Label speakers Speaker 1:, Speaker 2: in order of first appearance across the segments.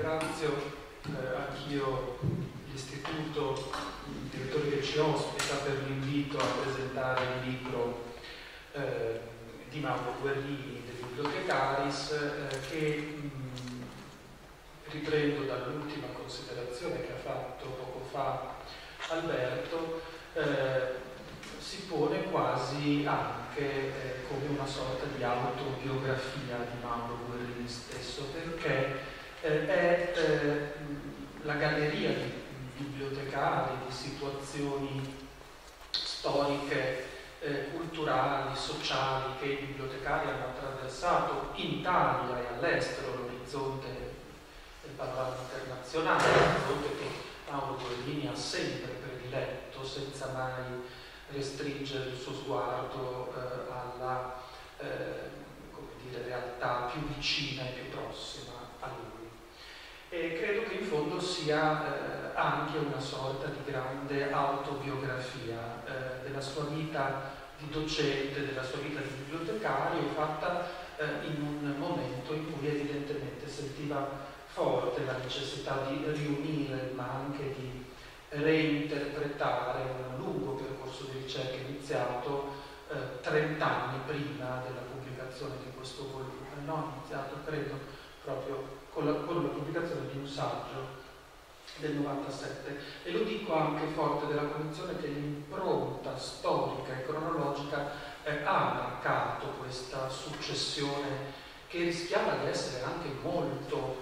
Speaker 1: ringrazio anch'io l'Istituto, il direttore che ci ospita, per l'invito a presentare il libro di Mauro Guerrini, De Bibliothecaris, che riprendo dall'ultima considerazione che ha fatto poco fa Alberto, si pone quasi anche come una sorta di autobiografia di Mauro Guerrini stesso, perché è la galleria di bibliotecari, di situazioni storiche, culturali, sociali che i bibliotecari hanno attraversato in Italia e all'estero, l'orizzonte del panorama internazionale, l'orizzonte che Mauro Guerrini ha sempre prediletto, senza mai restringere il suo sguardo alla come dire, realtà più vicina e più prossima a lui. E credo che in fondo sia anche una sorta di grande autobiografia della sua vita di docente, della sua vita di bibliotecario, fatta in un momento in cui evidentemente sentiva forte la necessità di riunire, ma anche di reinterpretare un lungo percorso di ricerca iniziato 30 anni prima della pubblicazione di questo volume, no? Iniziato credo proprio con la pubblicazione di un saggio del 97, e lo dico anche forte della convinzione che l'impronta storica e cronologica ha marcato questa successione che rischiava di essere anche molto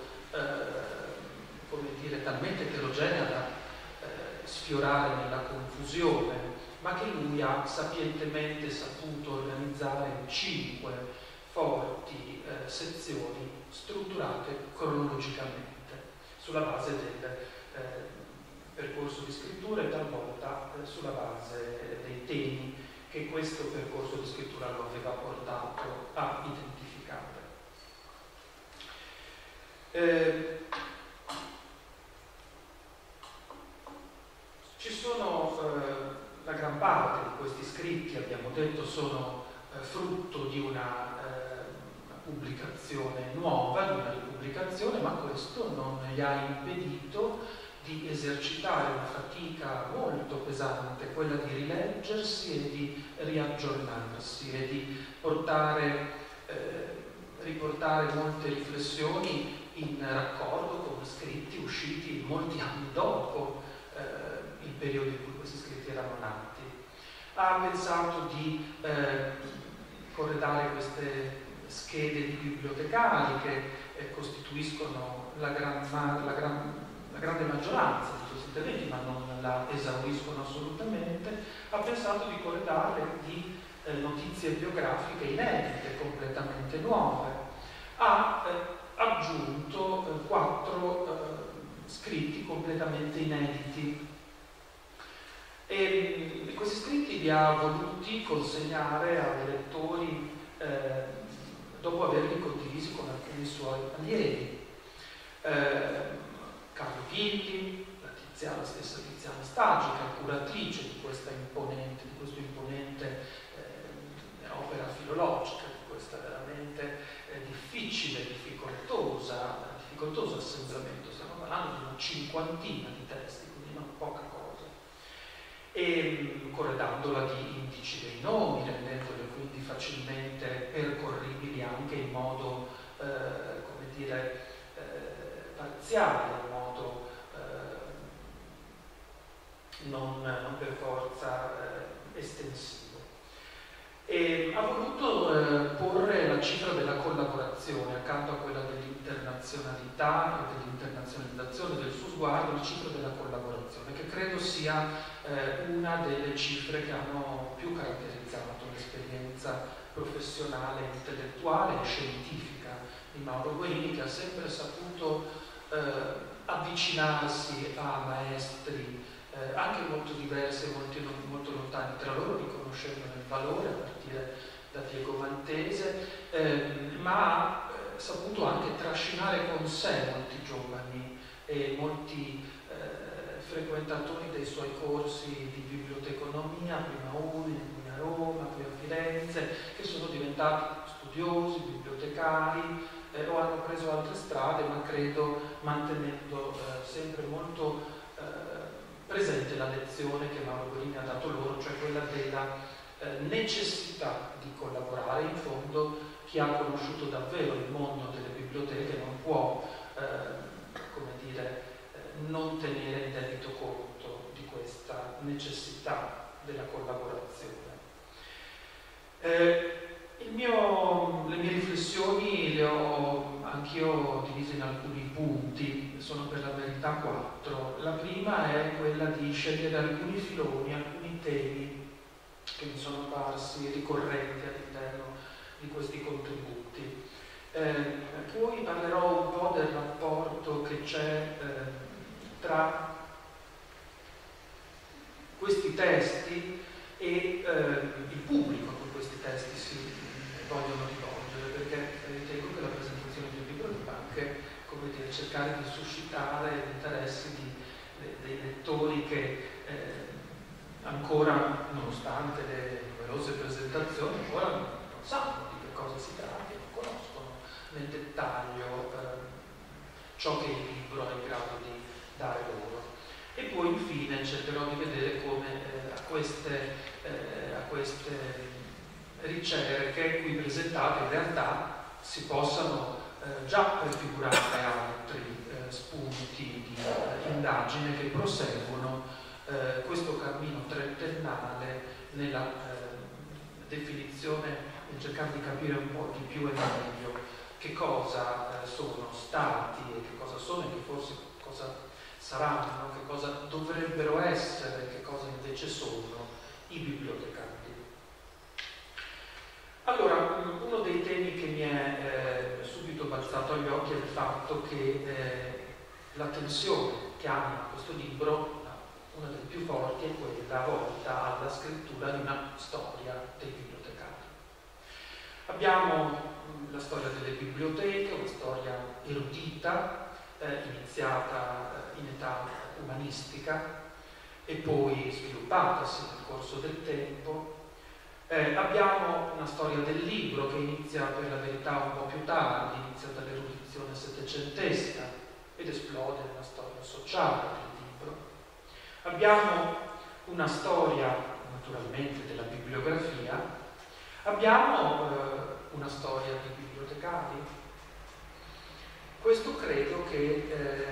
Speaker 1: come dire, talmente eterogenea da sfiorare nella confusione, ma che lui ha sapientemente saputo organizzare in 5 forti sezioni strutturate cronologicamente sulla base del percorso di scrittura e talvolta sulla base dei temi che questo percorso di scrittura lo aveva portato a identificare. Ci sono la gran parte di questi scritti, abbiamo detto, sono frutto di una pubblicazione nuova, di una ripubblicazione, ma questo non gli ha impedito di esercitare una fatica molto pesante, quella di rileggersi e di riaggiornarsi e di riportare molte riflessioni in raccordo con scritti usciti molti anni dopo il periodo in cui questi scritti erano nati. Ha pensato di corredare queste schede di bibliotecari che costituiscono la grande maggioranza di questi interventi, ma non la esauriscono assolutamente. Ha pensato di corredarle di notizie biografiche inedite, completamente nuove. Ha aggiunto 4 scritti completamente inediti, e questi scritti li ha voluti consegnare ai lettori dopo averli condivisi con alcuni suoi allievi. Carlo Pilli, la stessa Tiziana Stagica, curatrice di questo imponente opera filologica, di questa veramente difficoltoso assemblamento. Stiamo parlando di una 50ina di testi, quindi non poca cosa. E corredandola di indici dei nomi, rendendole quindi facilmente percorribili anche in modo, come dire, parziale, in modo non per forza estensivo. E ha voluto porre la cifra della collaborazione accanto a quella dell'internazionalità e dell'internazionalizzazione del suo sguardo, la cifra della collaborazione, che credo sia una delle cifre che hanno più caratterizzato l'esperienza professionale, intellettuale e scientifica di Mauro Guerrini, che ha sempre saputo avvicinarsi a maestri anche molto diversi e molto lontani tra loro, riconoscendone il valore a partire da Diego Mantese, ma ha saputo anche trascinare con sé molti giovani e molti frequentatori dei suoi corsi di biblioteconomia, prima uno, in cui a Roma, poi a Firenze, che sono diventati studiosi, bibliotecari, o hanno preso altre strade, ma credo mantenendo sempre molto presente la lezione che Mauro Guerini ha dato loro, cioè quella della necessità di collaborare. In fondo chi ha conosciuto davvero il mondo delle biblioteche non può, come dire, non tenere in debito conto di questa necessità della collaborazione. Le mie riflessioni le ho anch'io divise in alcuni punti, sono per la verità 4. La prima è quella di scegliere alcuni filoni, alcuni temi che mi sono parsi ricorrenti all'interno di questi contributi. Poi parlerò un po' del rapporto che c'è tra questi testi e il pubblico a cui questi testi si vogliono rivolgere, perché ritengo che la presentazione di un libro debba anche, come dire, cercare di suscitare gli interessi dei lettori che ancora, nonostante le numerose presentazioni, ancora non sanno di che cosa si tratta, non conoscono nel dettaglio ciò che il libro è in grado di dare loro. E poi infine cercherò di vedere come a queste ricerche qui presentate in realtà si possano già prefigurare altri spunti di indagine che proseguono questo cammino trentennale nella definizione, nel cercare di capire un po' di più e meglio che cosa sono stati e che cosa sono e che forse cosa saranno, che cosa dovrebbero essere, che cosa invece sono i bibliotecari. Allora, uno dei temi che mi è subito balzato agli occhi è il fatto che la tensione che anima questo libro, una delle più forti, è quella volta alla scrittura di una storia dei bibliotecari. Abbiamo la storia delle biblioteche, una storia erudita, iniziata in età umanistica e poi sviluppatasi nel corso del tempo. Abbiamo una storia del libro che inizia per la verità un po' più tardi, inizia dall'erudizione settecentesca ed esplode nella storia sociale del libro. Abbiamo una storia naturalmente della bibliografia, abbiamo una storia di bibliotecari. Questo credo che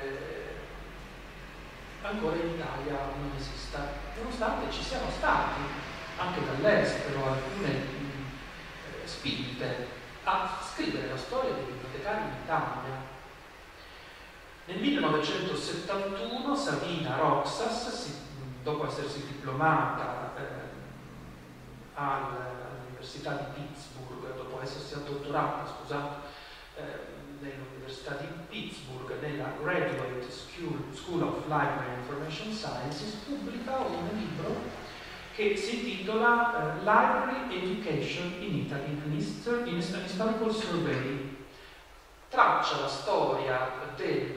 Speaker 1: ancora in Italia non esista, nonostante ci siano stati anche dall'estero alcune spinte a scrivere la storia dei bibliotecari in Italia. Nel 1971 Savina Roxas, dopo essersi diplomata all'Università di Pittsburgh, dopo essersi addottorata, nell'Università di Pittsburgh, nella Graduate School of Library and Information Sciences, pubblica un libro che si intitola Library Education in Italy, an Historical Survey. Traccia la storia dei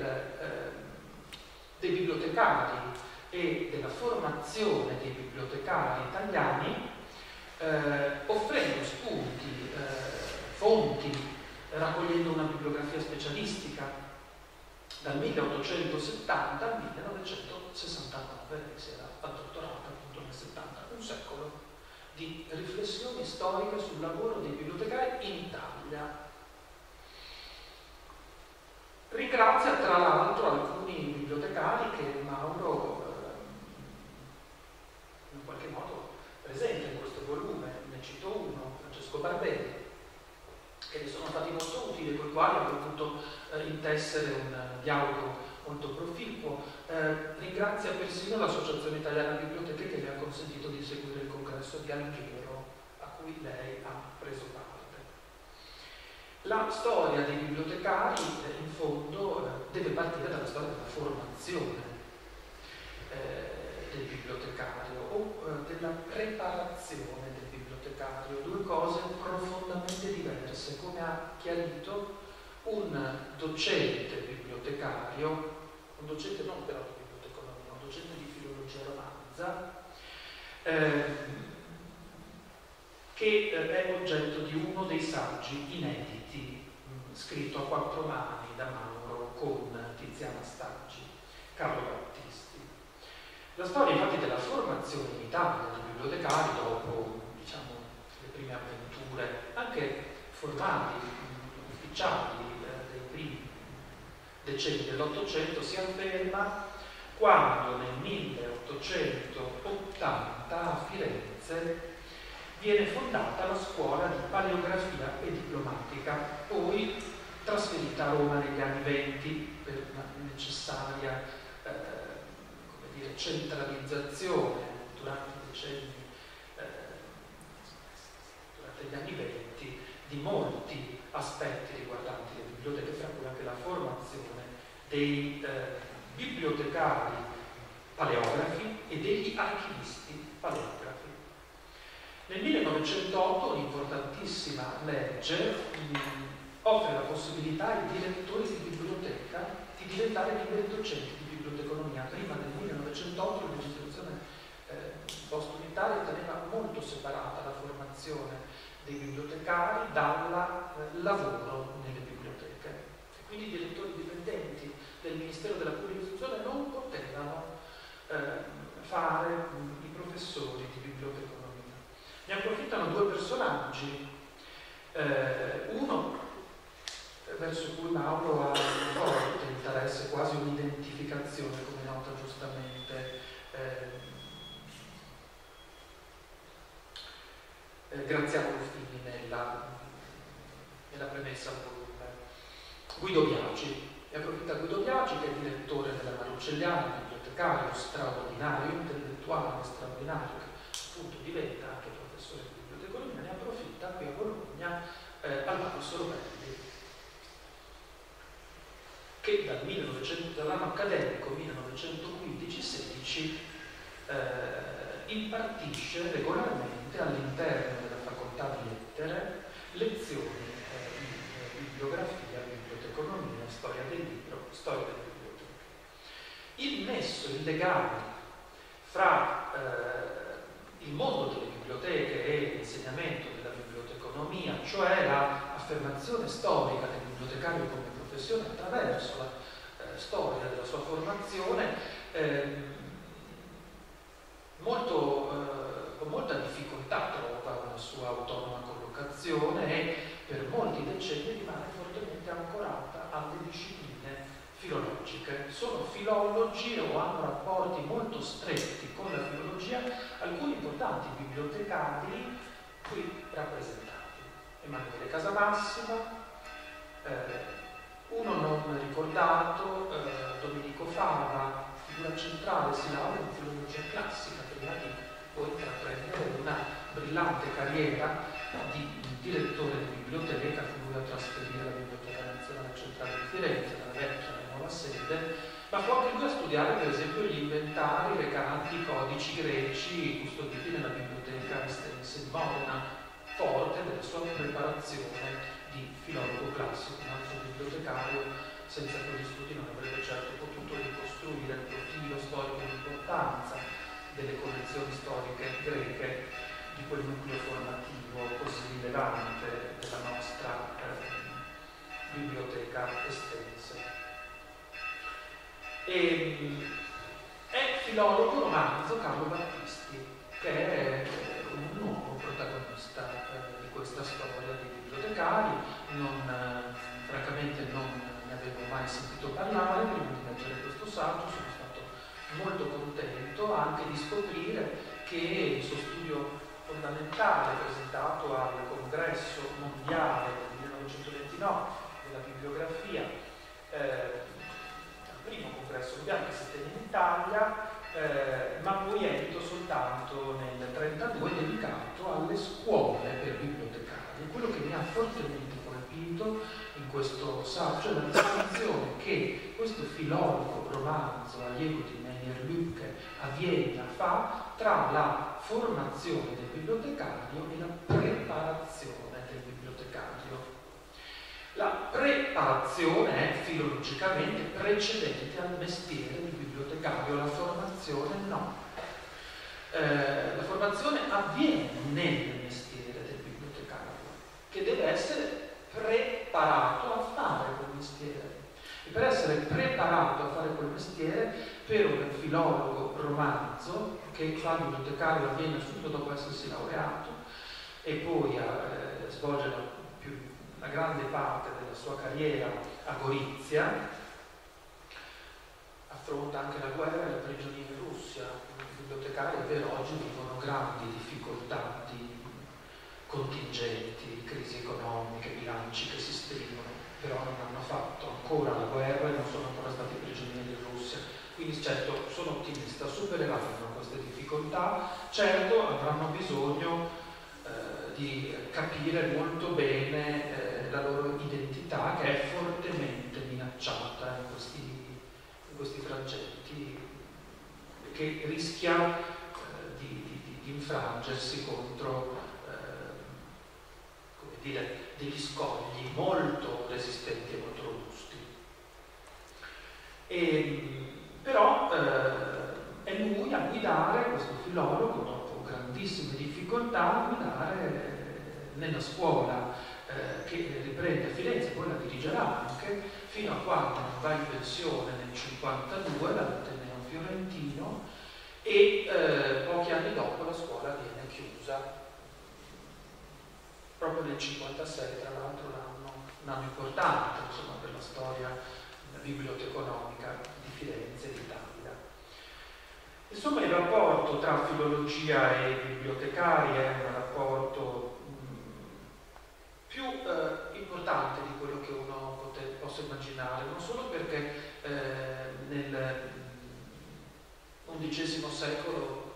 Speaker 1: bibliotecari e della formazione dei bibliotecari italiani, offrendo spunti, fonti, raccogliendo una bibliografia specialistica dal 1870 al 1969, lei si era addottorata appunto nel 70, un secolo di riflessioni storiche sul lavoro dei bibliotecari in Italia. Ringrazia tra l'altro alcuni bibliotecari che Mauro in qualche modo presenta in questo volume. Ne cito uno, Francesco Barberi, che ne sono stati molto utili, con i quali ho potuto intessere un dialogo molto proficuo. Ringrazia persino l'Associazione Italiana Biblioteche che le ha consentito di seguire il congresso di Alghero a cui lei ha preso parte. La storia dei bibliotecari in fondo deve partire dalla storia della formazione del bibliotecario o della preparazione del bibliotecario, due cose profondamente diverse, come ha chiarito un docente bibliotecario, un docente non però di biblioteconomia, un docente di filologia romanza, che è oggetto di uno dei saggi inediti, scritto a 4 mani da Mauro con Tiziana Staggi, Carlo Battisti. La storia infatti della formazione in Italia dei bibliotecari dopo, diciamo, le prime avventure, anche formali, ufficiali, dei primi decenni dell'Ottocento, si afferma quando nel 1880 a Firenze viene fondata la scuola di paleografia e diplomatica, poi trasferita a Roma negli anni ’20 per una necessaria centralizzazione durante i decenni, durante gli anni '20, di molti aspetti riguardanti le biblioteche, fra cui anche la formazione dei bibliotecari paleografi e degli archivisti paleografi. Nel 1908 un'importantissima legge offre la possibilità ai direttori di biblioteca di diventare liberi docenti di biblioteconomia. Prima del 1908 la legislazione post-unitaria teneva molto separata la formazione dei bibliotecari dal lavoro nelle biblioteche. E quindi i direttori dipendenti del Ministero della Pubblica Istruzione non potevano fare i professori di biblioteconomia. Ne approfittano 2 personaggi, uno verso cui Mauro ha un forte interesse, quasi un'identificazione, come nota giustamente Graziano Ruffini nella premessa al volume. Guido Biagi. Ne approfitta Guido Biagi, che è direttore della Marucelliana, bibliotecario straordinario, intellettuale straordinario, che appunto diventa anche professore di biblioteconomia. Ne approfitta qui a Bologna al Palazzo Robelli, che dall'anno accademico 1915-16 impartisce regolarmente all'interno della facoltà di lettere lezioni di bibliografia, biblioteconomia, storia del libro, storia delle biblioteche. Il nesso, il legame fra il mondo delle biblioteche e l'insegnamento della biblioteconomia, cioè l'affermazione storica del bibliotecario come professione attraverso la storia della sua formazione, con molta difficoltà trova una sua autonoma collocazione e per molti decenni rimane fortemente ancorata alle discipline filologiche. Sono filologi o hanno rapporti molto stretti con la filologia alcuni importanti bibliotecari qui rappresentati. Emanuele Casamassimo, uno non ricordato, Domenico Fava, figura centrale, si laurea in filologia classica, prima di poi intraprendere una brillante carriera di direttore di biblioteca, che lui a trasferire alla Biblioteca Nazionale Centrale di Firenze, dalla vecchia alla nuova sede, ma fu anche lui a studiare per esempio gli inventari recanti i codici greci custoditi nella Biblioteca Estense di Modena, forte della sua preparazione di filologo classico. Un altro bibliotecario senza quegli studi non avrebbe certo potuto ricostruire il profilo storico di importanza delle collezioni storiche greche, di quel nucleo formativo così rilevante della nostra biblioteca estense. È filologo romanzo Carlo Battisti, che è un nuovo protagonista di questa storia di bibliotecari. Francamente non ne avevo mai sentito parlare prima di leggere questo saggio. Sono stato molto contento anche di scoprire che il suo studio fondamentale presentato al congresso mondiale del 1929 della bibliografia, al primo congresso mondiale che si tenne in Italia, ma poi edito soltanto nel 1932, dedicato alle scuole per bibliotecari. Quello che mi ha fortemente colpito in questo saggio è la distinzione che questo filologo romanzo allievo di Meyer Lübke a Vienna fa tra la formazione del bibliotecario e la preparazione del bibliotecario. La preparazione è filologicamente precedente al mestiere del bibliotecario, la formazione no. La formazione avviene nel mestiere del preparato a fare quel mestiere. E per essere preparato a fare quel mestiere, per un filologo romanzo che fa il bibliotecario a Vienna subito dopo essersi laureato e poi svolge la grande parte della sua carriera a Gorizia, affronta anche la guerra e la prigionia in Russia. I bibliotecari per oggi vivono grandi difficoltà di contingenti, crisi economiche, bilanci che si stringono, però non hanno fatto ancora la guerra e non sono ancora stati prigionieri in Russia. Quindi certo, sono ottimista, supereranno queste difficoltà, certo avranno bisogno di capire molto bene la loro identità, che è fortemente minacciata in questi frangenti, che rischia di infrangersi contro come dire, degli scogli molto resistenti e molto robusti. Però è lui a guidare, questo filologo, dopo grandissime difficoltà, a guidare nella scuola che riprende a Firenze, poi la dirigerà anche, fino a quando non va in pensione nel 1952, l'Ateneo Fiorentino, e pochi anni dopo la scuola viene chiusa. Proprio nel 1956, tra l'altro, un anno importante, insomma, per la storia biblioteconomica di Firenze e d'Italia. Insomma, il rapporto tra filologia e bibliotecari è un rapporto più importante di quello che uno possa immaginare, non solo perché nel XI secolo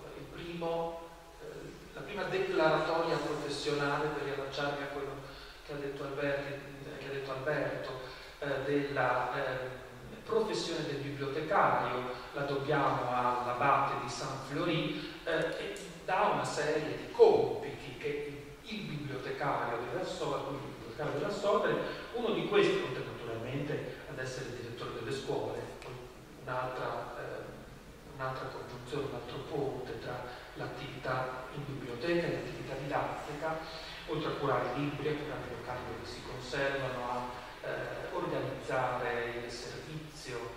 Speaker 1: la prima declaratoria professionale, per riallacciarmi a quello che ha detto Alberto, della professione del bibliotecario, la dobbiamo all'abate di San Florì, che dà una serie di compiti che il bibliotecario deve assolvere. Uno di questi, oltre naturalmente ad essere direttore delle scuole, un'altra congiunzione, un altro ponte tra l'attività in biblioteca e l'attività didattica, oltre a curare i libri, a curare i locali dove si conservano, a organizzare il servizio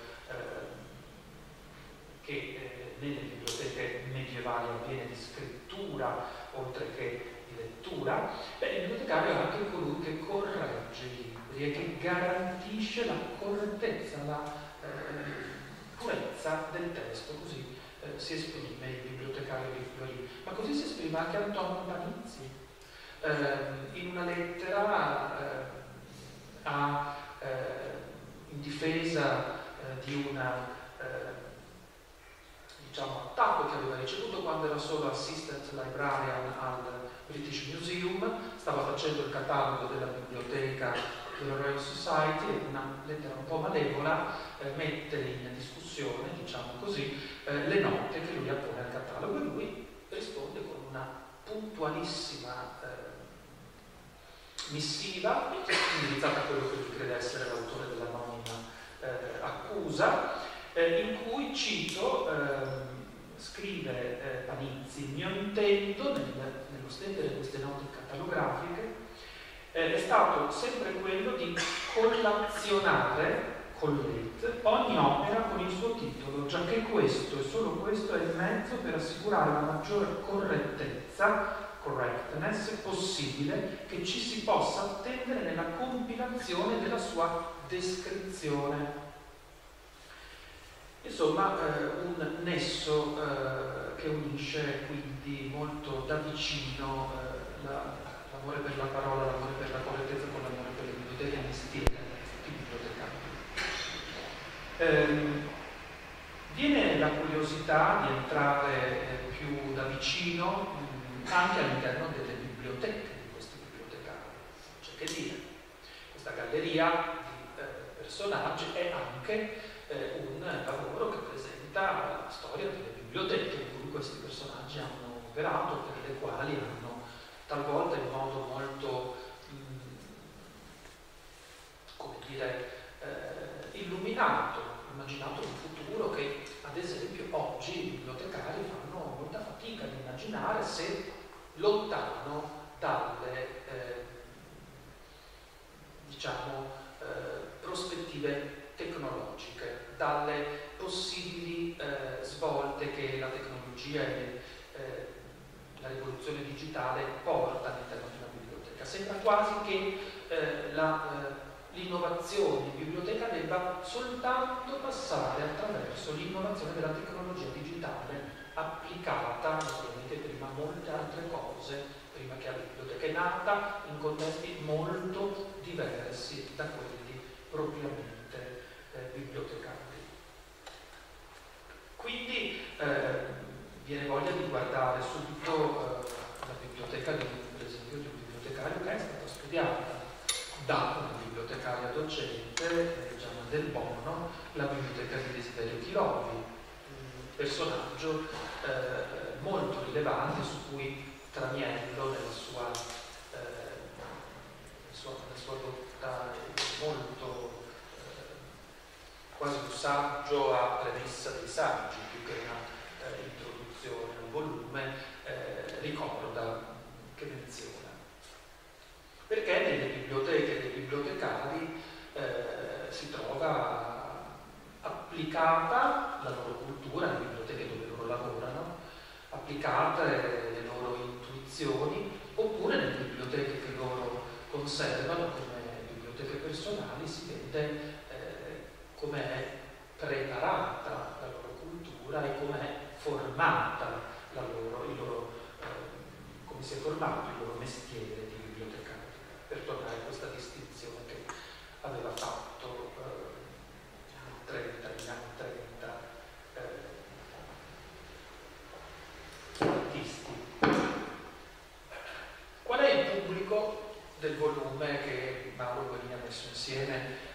Speaker 1: che nelle biblioteche medievali avviene di scrittura oltre che di lettura. Il bibliotecario è anche colui che corregge i libri e che garantisce la correttezza, la purezza del testo, così si esprime il bibliotecario di Florì. Ma così si esprime anche Antonio Panizzi in una lettera in difesa di un attacco che aveva ricevuto quando era solo assistant librarian al British Museum, stava facendo il catalogo della biblioteca della Royal Society, e una lettera un po' malevola mette in discussione, diciamo così, le note che lui appone al catalogo, e lui risponde con una puntualissima missiva indirizzata a quello che lui crede essere l'autore dell'anonima accusa, in cui, cito, scrive Panizzi: il mio intento nello stendere queste note catalografiche è stato sempre quello di collazionare ogni opera con il suo titolo, giacché questo e solo questo è il mezzo per assicurare la maggiore correctness possibile che ci si possa attendere nella compilazione della sua descrizione. Insomma, un nesso che unisce quindi molto da vicino l'amore per la parola, l'amore per la correttezza con l'amore per le biblioteche e il mestiere di bibliotecario. Viene la curiosità di entrare più da vicino anche all'interno delle biblioteche di questi bibliotecari. C'è che dire, questa galleria di personaggi è anche un lavoro che presenta la storia delle biblioteche in cui questi personaggi hanno operato, per le quali hanno talvolta in modo molto come dire, immaginato un futuro che, ad esempio, oggi i bibliotecari fanno molta fatica ad immaginare se lontano dalle diciamo, prospettive tecnologiche, dalle possibili svolte che la tecnologia e la rivoluzione digitale porta all'interno di una biblioteca. Sembra quasi che l'innovazione in biblioteca debba soltanto passare attraverso l'innovazione della tecnologia digitale applicata, naturalmente prima a molte altre cose, prima che alla biblioteca. È nata in contesti molto diversi da quelli propriamente bibliotecari. Quindi viene voglia di guardare subito la biblioteca, per esempio, di un bibliotecario che è stata studiata da una bibliotecaria docente, Gianna Del Bono, la biblioteca di Desiderio Chilovi, un personaggio molto rilevante su cui Traniello nella sua dotta molto quasi un saggio a premessa dei saggi, più che una introduzione al volume, ricorda che menziona. Perché nelle biblioteche dei bibliotecari si trova applicata la loro cultura, le biblioteche dove loro lavorano, applicate le loro intuizioni, oppure nelle biblioteche che loro conservano come biblioteche personali si vede come è preparata la loro cultura e come è formata come si è formato il loro mestiere di bibliotecario, per tornare a questa distinzione che aveva fatto negli anni 30 artisti. Qual è il pubblico del volume che Mauro Guerini ha messo insieme,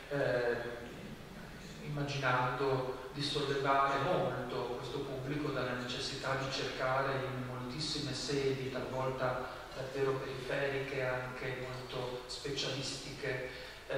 Speaker 1: immaginando di sollevare molto questo pubblico dalla necessità di cercare in moltissime sedi, talvolta davvero periferiche, anche molto specialistiche,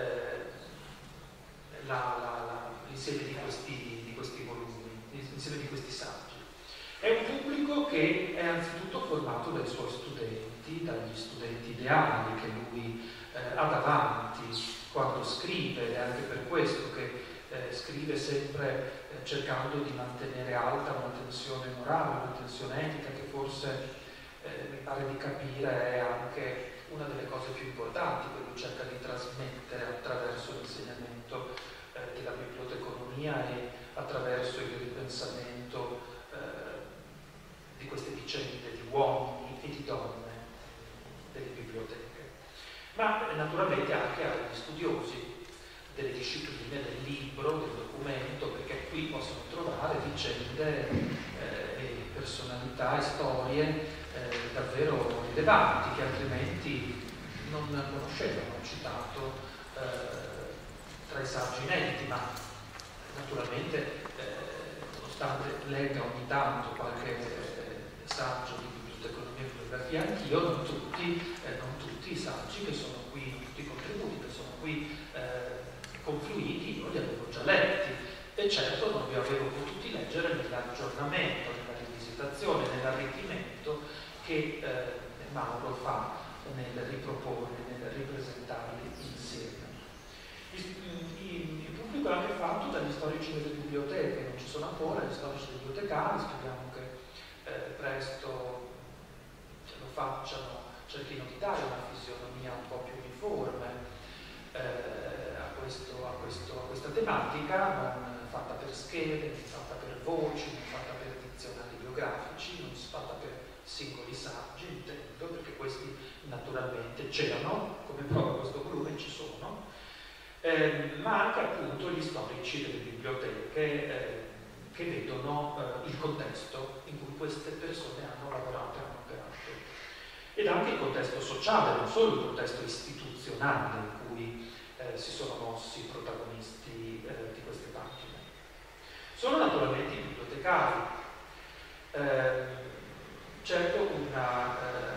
Speaker 1: l'insieme di questi volumi, l'insieme di questi saggi. È un pubblico che è anzitutto formato dai suoi studenti, dagli studenti ideali che lui ha davanti quando scrive, ed è anche per questo che scrive sempre cercando di mantenere alta una tensione morale, una tensione etica che forse mi pare di capire è anche una delle cose più importanti che lui cerca di trasmettere attraverso l'insegnamento della biblioteconomia e attraverso il ripensamento di queste vicende di uomini e di donne delle biblioteche, ma naturalmente anche agli studiosi delle discipline del libro, del documento, perché qui possono trovare vicende e personalità e storie davvero rilevanti che altrimenti non conoscevano. Ho citato tra i saggi inediti, ma naturalmente nonostante legga ogni tanto qualche saggio di biblioteconomia e bibliografia anch'io, non tutti i saggi che sono qui, non tutti i contributi che sono qui confluiti, io li avevo già letti e certo non li avevo potuti leggere nell'aggiornamento, nella rivisitazione, nell'arricchimento che Mauro fa nel riproporli, nel ripresentarli insieme. Il pubblico è anche fatto dagli storici delle biblioteche, non ci sono ancora gli storici bibliotecari, speriamo che presto ce lo facciano, cerchino di dare una fisionomia un po' più uniforme a questa tematica, non fatta per schede, non fatta per voci, non fatta per dizionari biografici, non fatta per singoli saggi, intendo, perché questi naturalmente c'erano, come prova questo volume ci sono, ma anche appunto gli storici delle biblioteche che vedono il contesto in cui queste persone hanno lavorato e hanno operato, ed anche il contesto sociale, non solo il contesto istituzionale in cui si sono mossi i protagonisti di queste pagine. Sono naturalmente i bibliotecari. Certo una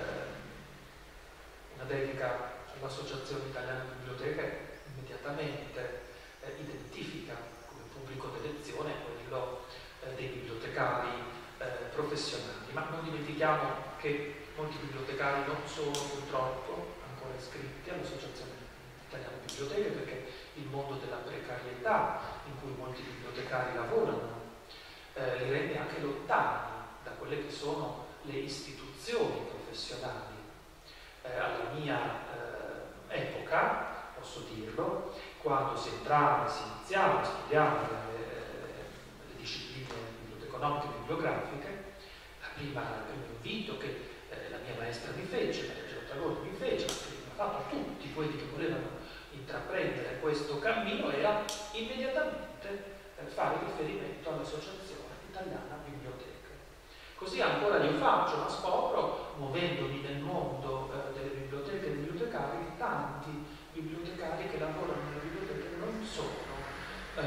Speaker 1: dedica all'Associazione Italiana Biblioteche immediatamente identifica come pubblico d'elezione quello dei bibliotecari professionali, ma non dimentichiamo che molti bibliotecari non sono purtroppo ancora iscritti all'Associazione italiane biblioteche, perché il mondo della precarietà in cui molti bibliotecari lavorano li rende anche lontani da quelle che sono le istituzioni professionali. Alla mia epoca, posso dirlo, quando si entrava, si iniziava a studiare le discipline biblioteconomiche e bibliografiche, il primo invito che la mia maestra mi fece, Maria Girotagoni mi fece, che mi ha fatto a tutti quelli che volevano intraprendere questo cammino, era immediatamente fare riferimento all'Associazione Italiana Biblioteche. Così ancora io faccio, ma scopro, muovendomi nel mondo delle biblioteche e dei bibliotecari, che tanti bibliotecari che lavorano nelle biblioteche non sono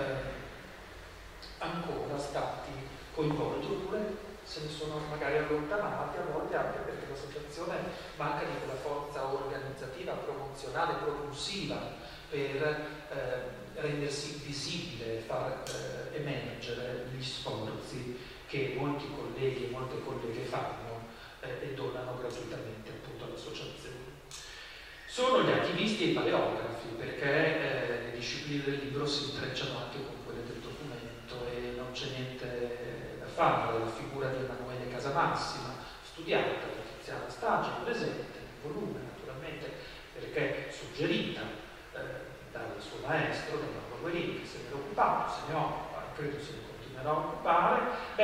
Speaker 1: ancora stati coinvolti, oppure se ne sono magari allontanati, a volte anche perché l'associazione manca di quella forza organizzativa, promozionale, propulsiva per rendersi visibile, far emergere gli sforzi che molti colleghi e molte colleghe fanno e donano gratuitamente appunto all'associazione. Sono gli attivisti e i paleografi, perché le discipline del libro si intrecciano anche con quelle del documento e non c'è niente da fare. La figura di Emanuele Casamassima, studiata da Tiziana Stagi, presente nel volume naturalmente, perché suggerita dal suo maestro, da Mauro Guerini, che se ne è occupato, se ne occupa, credo se ne continuerà a occupare,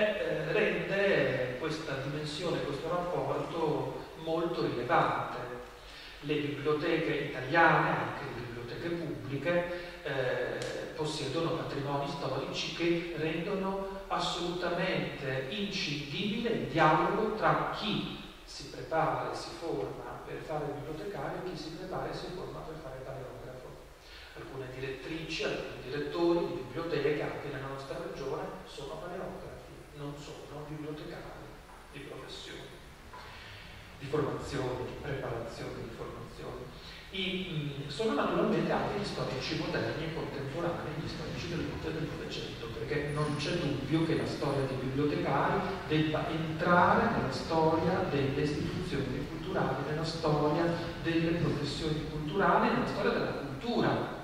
Speaker 1: rende questa dimensione, questo rapporto molto rilevante. Le biblioteche italiane, anche le biblioteche pubbliche, possiedono patrimoni storici che rendono assolutamente inscindibile il dialogo tra chi si prepara e si forma per fare bibliotecario e chi si prepara e si forma per fare paleografo. Alcune direttrici, alcuni direttori di biblioteche anche nella nostra regione sono paleografi, non sono bibliotecari di professione, di formazione, di preparazione, di formazione. Sono naturalmente anche gli storici moderni e contemporanei, gli storici del Novecento, perché non c'è dubbio che la storia dei bibliotecari debba entrare nella storia delle istituzioni culturali, nella storia delle professioni culturali, nella storia della cultura.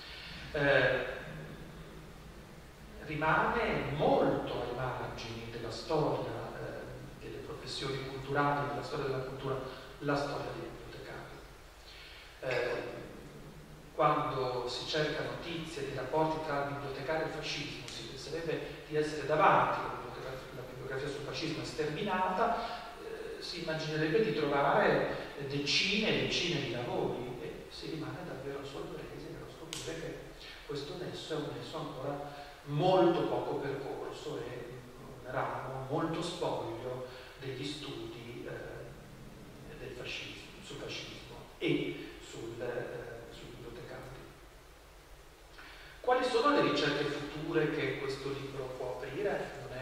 Speaker 1: Rimane molto ai margini della storia delle professioni culturali, della storia della cultura, la storia dei bibliotecari. Quando si cerca notizie dei rapporti tra il bibliotecario e il fascismo, si penserebbe di essere davanti la bibliografia sul fascismo è sterminata, si immaginerebbe di trovare decine e decine di lavori e si rimane davvero sorpresi nello scoprire che questo nesso è un nesso ancora molto poco percorso e un ramo molto spoglio degli studi del fascismo, sul fascismo e sul bibliotecario. Quali sono le ricerche future che questo libro può aprire? Non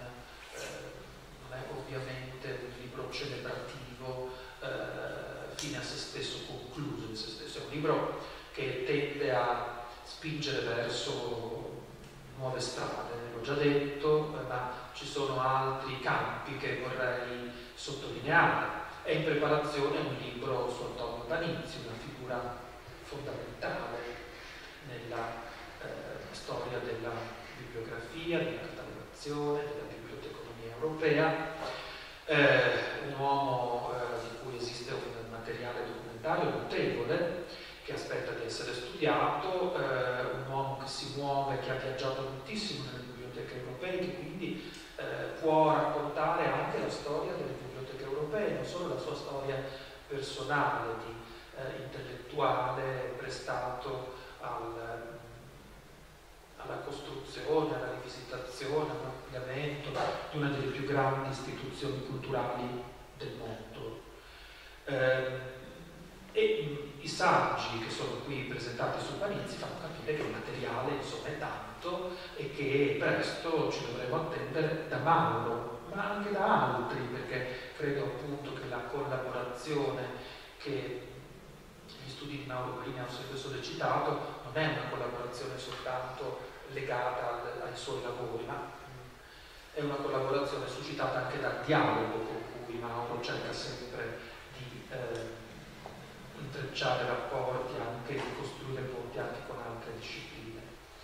Speaker 1: è ovviamente un libro celebrativo fine a se stesso, concluso in se stesso, è un libro che tende a spingere verso nuove strade, l'ho già detto, ma ci sono altri campi che vorrei sottolineare. È in preparazione un libro su Antonio Panizzi, una figura fondamentale nella storia della bibliografia, della catalogazione, della biblioteconomia europea, un uomo di cui esiste un materiale documentario notevole, che aspetta di essere studiato, un uomo che si muove, che ha viaggiato moltissimo nelle biblioteche europee, che quindi può raccontare anche la storia delle biblioteche europee, non solo la sua storia personale di intellettuale prestato alla costruzione, alla rivisitazione, all'ampliamento di una delle più grandi istituzioni culturali del mondo. E i saggi che sono qui presentati su Panizzi fanno capire che il materiale insomma è tanto e che presto ci dovremo attendere da Mauro, ma anche da altri, perché credo appunto che la collaborazione che gli studi di Mauro Guerini hanno sempre sollecitato non è una collaborazione soltanto legata ai suoi lavori, ma è una collaborazione suscitata anche dal dialogo con cui Mauro cerca sempre di intrecciare rapporti, anche di costruire ponti anche con altre discipline.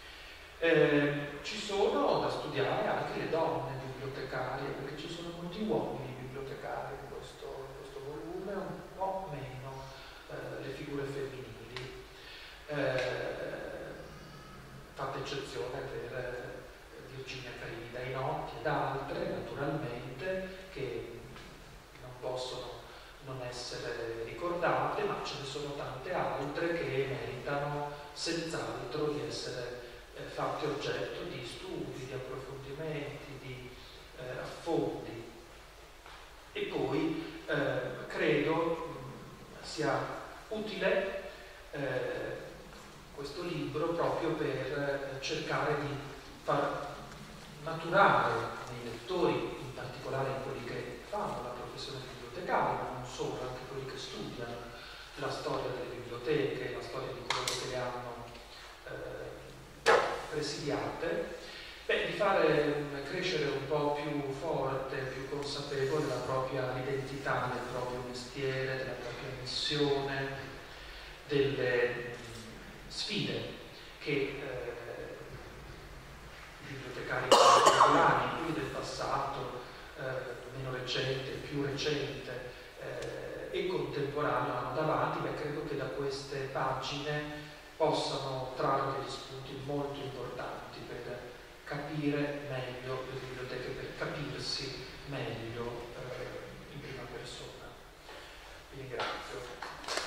Speaker 1: Ci sono da studiare anche le donne bibliotecarie, perché ci sono molti uomini bibliotecari in questo volume, un po' meno le figure femminili, fatta eccezione per Virginia Carini dai Notti ed altre, naturalmente, che non possono non essere ricordate, ma ce ne sono tante altre che meritano senz'altro di essere fatti oggetto di studi, di approfondimenti, di affondi. E poi credo sia utile questo libro proprio per cercare di far maturare nei lettori, in particolare in quelli che fanno la professione di bibliotecaria, ma non solo, anche quelli che studiano la storia delle biblioteche, la storia di coloro che le hanno presidiate, di fare crescere un po' più forte, più consapevole la propria identità, del proprio mestiere, della propria missione, delle sfide che i bibliotecari contemporanei, quelli del passato, meno recente, più recente e contemporaneo hanno davanti. Credo che da queste pagine possano trarre degli spunti molto importanti per capire meglio le biblioteche, per capirsi meglio in prima persona. Vi ringrazio.